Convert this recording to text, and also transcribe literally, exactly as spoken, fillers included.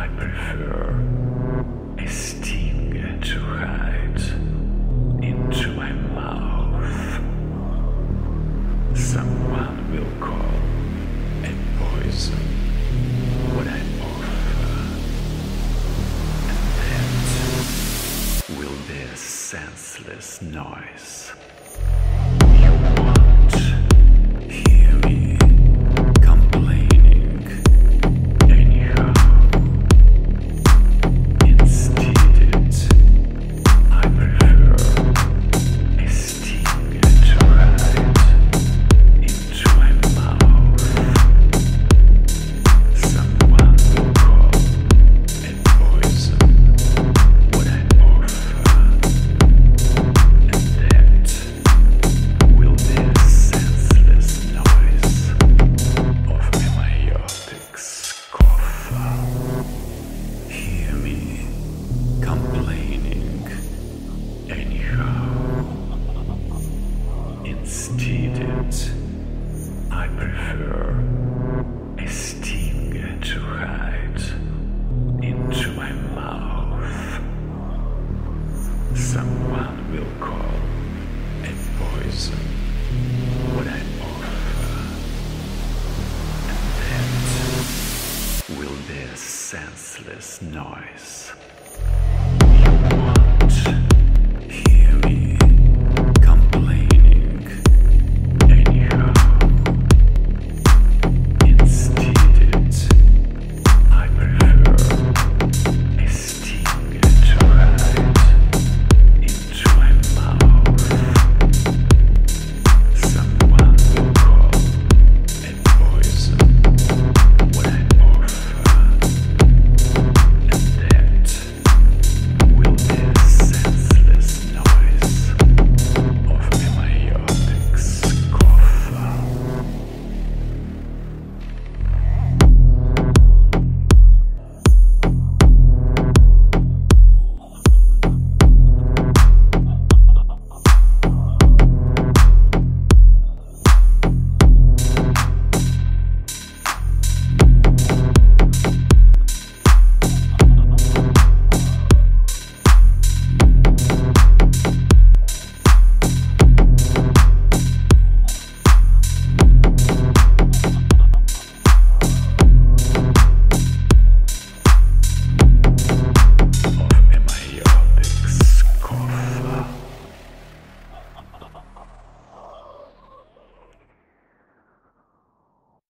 prefer a sting to hide into my mouth. Someone will call a poison what I offer, and that will be a senseless noise. You won't hear me complaining anyhow. Instead, I prefer a sting to hide into my mouth. Someone will call a poison what I offer, and that will be a senseless noise of a myopic scoffer. Hear me complaining anyhow. Instead, I prefer a sting to hide into my mouth. Someone will call a poison what I offer, and that will be a senseless noise